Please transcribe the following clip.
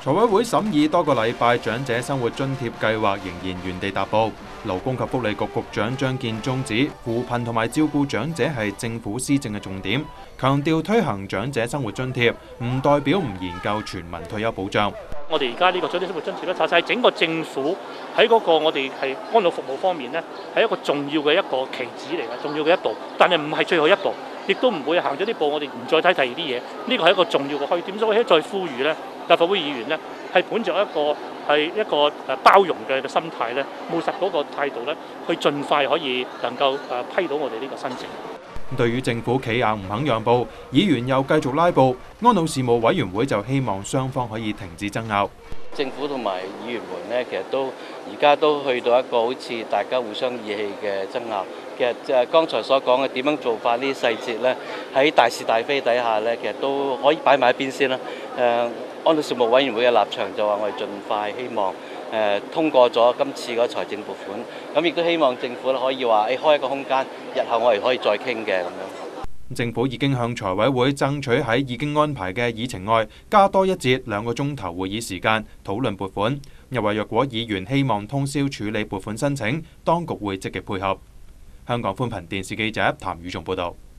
財委會審議多個禮拜長者生活津貼計劃仍然原地踏步。勞工及福利局局長張建宗指，扶貧同埋照顧長者係政府施政嘅重點，強調推行長者生活津貼唔代表唔研究全民退休保障。 我哋而家呢個長者生活津貼咧，就係整個政府喺嗰個我哋係安老服務方面呢，係一個重要嘅一個棋子嚟嘅，重要嘅一步，但係唔係最後一步，亦都唔會行咗呢步，我哋唔再睇第二啲嘢。呢個係一個重要嘅開點，所以我再呼籲呢，立法會議員呢，係本着一個包容嘅心態咧，務實嗰個態度咧，去盡快可以能夠批到我哋呢個申請。 對於政府企硬唔肯讓步，議員又繼續拉布。安老事務委員會就希望雙方可以停止爭拗。 政府同埋議員們呢，其實而家都去到一個好似大家互相意氣嘅爭拗。其實就係剛才所講嘅點樣做法呢啲細節呢，喺大是大非底下呢，其實都可以擺埋一邊先啦。安老事務委員會嘅立場就話我哋盡快希望通過咗今次嗰財政撥款，咁亦都希望政府可以話開一個空間，日後我哋可以再傾嘅咁樣。 政府已經向財委會爭取喺已經安排嘅議程外加多一節2個鐘頭會議時間討論撥款，又話若果議員希望通宵處理撥款申請，當局會積極配合。香港寬頻電視記者譚宇仲報導。